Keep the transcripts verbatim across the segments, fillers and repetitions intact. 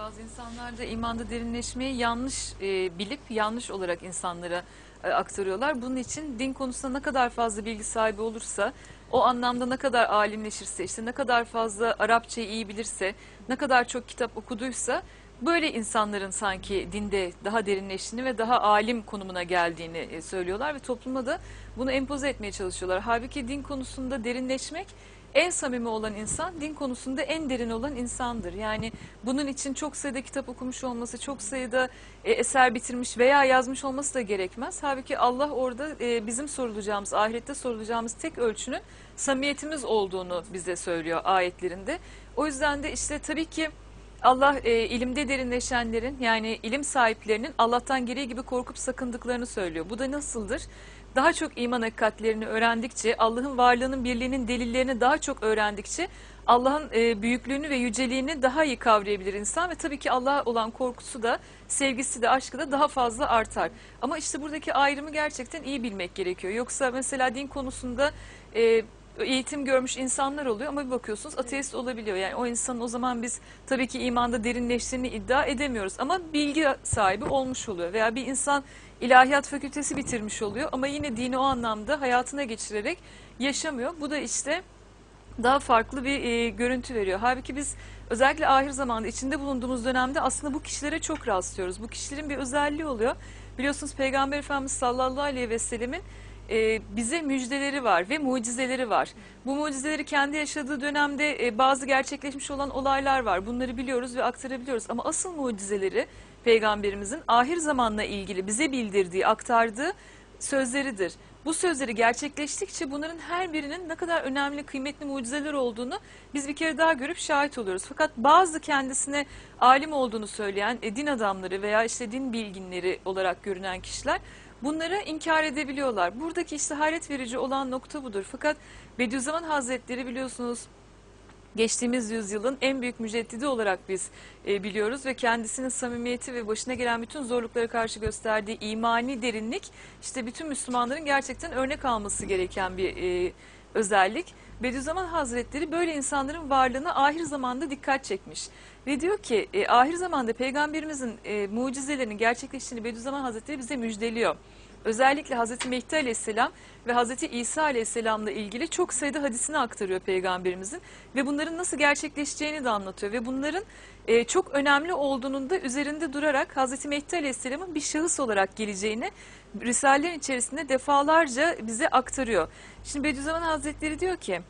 bazı insanlar da imanda derinleşmeyi yanlış e, bilip yanlış olarak insanlara e, aktarıyorlar. Bunun için din konusunda ne kadar fazla bilgi sahibi olursa, o anlamda ne kadar alimleşirse, işte ne kadar fazla Arapçayı iyi bilirse, ne kadar çok kitap okuduysa, böyle insanların sanki dinde daha derinleştiğini ve daha alim konumuna geldiğini e, söylüyorlar ve topluma da bunu empoze etmeye çalışıyorlar. Halbuki din konusunda derinleşmek, en samimi olan insan din konusunda en derin olan insandır. Yani bunun için çok sayıda kitap okumuş olması, çok sayıda e, eser bitirmiş veya yazmış olması da gerekmez. Halbuki Allah orada e, bizim sorulacağımız, ahirette sorulacağımız tek ölçünün samimiyetimiz olduğunu bize söylüyor ayetlerinde. O yüzden de işte tabii ki Allah e, ilimde derinleşenlerin, yani ilim sahiplerinin Allah'tan gereği gibi korkup sakındıklarını söylüyor. Bu da nasıldır? Daha çok iman hakikatlerini öğrendikçe, Allah'ın varlığının, birliğinin delillerini daha çok öğrendikçe Allah'ın e, büyüklüğünü ve yüceliğini daha iyi kavrayabilir insan ve tabii ki Allah'a olan korkusu da, sevgisi de, aşkı da daha fazla artar. Ama işte buradaki ayrımı gerçekten iyi bilmek gerekiyor. Yoksa mesela din konusunda e, eğitim görmüş insanlar oluyor ama bir bakıyorsunuz ateist olabiliyor. Yani o insanın, o zaman biz tabii ki imanda derinleştiğini iddia edemiyoruz ama bilgi sahibi olmuş oluyor. Veya bir insan ilahiyat fakültesi bitirmiş oluyor ama yine dini o anlamda hayatına geçirerek yaşamıyor. Bu da işte daha farklı bir e, görüntü veriyor. Halbuki biz özellikle ahir zamanda içinde bulunduğumuz dönemde aslında bu kişilere çok rastlıyoruz. Bu kişilerin bir özelliği oluyor. Biliyorsunuz Peygamber Efendimiz sallallahu aleyhi ve sellemin e, bize müjdeleri var ve mucizeleri var. Bu mucizeleri kendi yaşadığı dönemde e, bazı gerçekleşmiş olan olaylar var. Bunları biliyoruz ve aktarabiliyoruz. Ama asıl mucizeleri Peygamberimizin ahir zamanla ilgili bize bildirdiği, aktardığı sözleridir. Bu sözleri gerçekleştikçe bunların her birinin ne kadar önemli, kıymetli mucizeler olduğunu biz bir kere daha görüp şahit oluyoruz. Fakat bazı kendisine alim olduğunu söyleyen e, din adamları veya işte din bilginleri olarak görünen kişiler bunları inkar edebiliyorlar. Buradaki işte hayret verici olan nokta budur. Fakat Bediüzzaman Hazretleri biliyorsunuz geçtiğimiz yüzyılın en büyük müceddidi olarak biz e, biliyoruz ve kendisinin samimiyeti ve başına gelen bütün zorluklara karşı gösterdiği imani derinlik, işte bütün Müslümanların gerçekten örnek alması gereken bir e, özellik. Bediüzzaman Hazretleri böyle insanların varlığına ahir zamanda dikkat çekmiş ve diyor ki e, ahir zamanda Peygamberimizin e, mucizelerinin gerçekleştiğini Bediüzzaman Hazretleri bize müjdeliyor. Özellikle Hazreti Mehdi Aleyhisselam ve Hazreti İsa Aleyhisselam'la ilgili çok sayıda hadisini aktarıyor Peygamberimizin ve bunların nasıl gerçekleşeceğini de anlatıyor ve bunların e, çok önemli olduğunun da üzerinde durarak Hazreti Mehdi Aleyhisselam'ın bir şahıs olarak geleceğini Risalelerin içerisinde defalarca bize aktarıyor. Şimdi Bediüzzaman Hazretleri diyor ki,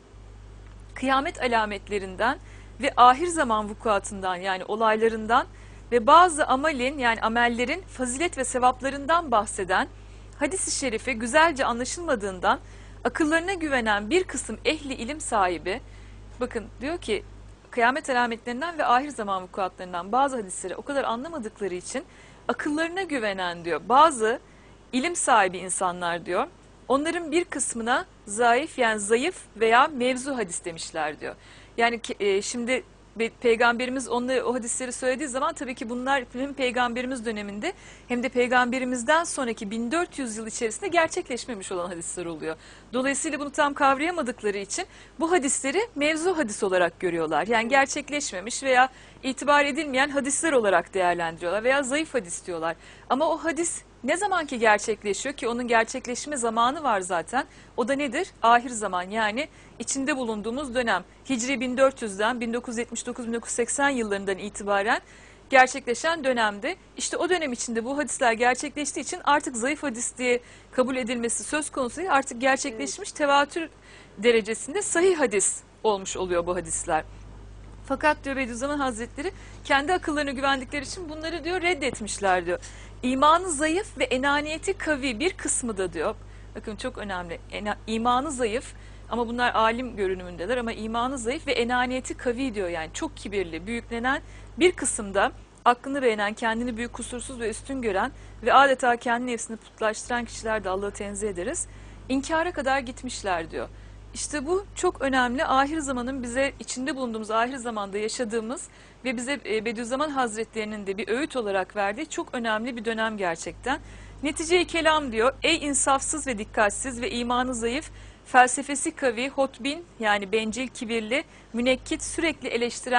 kıyamet alametlerinden ve ahir zaman vukuatından, yani olaylarından ve bazı amelin, yani amellerin fazilet ve sevaplarından bahseden hadis-i şerife güzelce anlaşılmadığından akıllarına güvenen bir kısım ehli ilim sahibi, bakın diyor ki kıyamet alametlerinden ve ahir zaman vukuatlarından bazı hadisleri o kadar anlamadıkları için akıllarına güvenen diyor bazı ilim sahibi insanlar diyor, onların bir kısmına zayıf, yani zayıf veya mevzu hadis demişler diyor. Yani e, şimdi Peygamberimiz onları, o hadisleri söylediği zaman tabii ki bunlar hem Peygamberimiz döneminde hem de Peygamberimizden sonraki bin dört yüz yıl içerisinde gerçekleşmemiş olan hadisler oluyor. Dolayısıyla bunu tam kavrayamadıkları için bu hadisleri mevzu hadis olarak görüyorlar. Yani gerçekleşmemiş veya itibar edilmeyen hadisler olarak değerlendiriyorlar veya zayıf hadis diyorlar. Ama o hadis ne zaman ki gerçekleşiyor, ki onun gerçekleşme zamanı var zaten, o da nedir? Ahir zaman, yani içinde bulunduğumuz dönem. Hicri bin dört yüzden bin dokuz yüz yetmiş dokuz bin dokuz yüz seksen yıllarından itibaren gerçekleşen dönemde, işte o dönem içinde bu hadisler gerçekleştiği için artık zayıf hadis diye kabul edilmesi söz konusu değil, artık gerçekleşmiş tevatür derecesinde sahih hadis olmuş oluyor bu hadisler. Fakat diyor Bediüzzaman Hazretleri kendi akıllarına güvendikleri için bunları diyor reddetmişler diyor. İmanı zayıf ve enaniyeti kavi bir kısmı da diyor. Bakın çok önemli. Ena, imanı zayıf ama bunlar alim görünümündeler ama imanı zayıf ve enaniyeti kavi diyor, yani çok kibirli, büyüklenen bir kısımda aklını beğenen, kendini büyük, kusursuz ve üstün gören ve adeta kendi nefsini putlaştıran kişiler de Allah'ı tenzih ederiz, İnkara kadar gitmişler diyor. İşte bu çok önemli, ahir zamanın bize içinde bulunduğumuz ahir zamanda yaşadığımız ve bize Bediüzzaman Hazretlerinin de bir öğüt olarak verdiği çok önemli bir dönem gerçekten. Netice-i kelam diyor, ey insafsız ve dikkatsiz ve imanı zayıf, felsefesi kavi, hotbin, yani bencil, kibirli, münekkit, sürekli eleştiren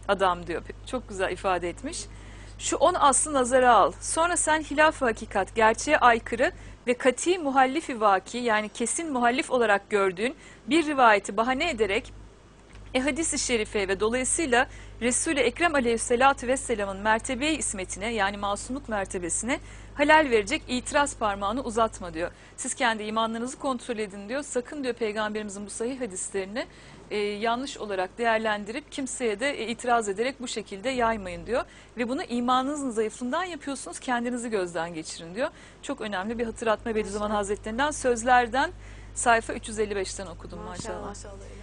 adam diyor. Çok güzel ifade etmiş. Şu on aslı nazara al. Sonra sen hilaf-ı hakikat, gerçeğe aykırı ve kati muhallifi vaki, yani kesin muhallif olarak gördüğün bir rivayeti bahane ederek e hadis-i şerife ve dolayısıyla Resul-i Ekrem aleyhissalatü vesselamın mertebe-i ismetine, yani masumluk mertebesine halal verecek itiraz parmağını uzatma diyor. Siz kendi imanlarınızı kontrol edin diyor. Sakın diyor Peygamberimizin bu sahih hadislerini e, yanlış olarak değerlendirip kimseye de e, itiraz ederek bu şekilde yaymayın diyor. Ve bunu imanınızın zayıflığından yapıyorsunuz, kendinizi gözden geçirin diyor. Çok önemli bir hatırlatma Bediüzzaman Hazretlerinden, sözlerden sayfa üç yüz elli beşten okudum maşallah. Maşallah. Maşallah.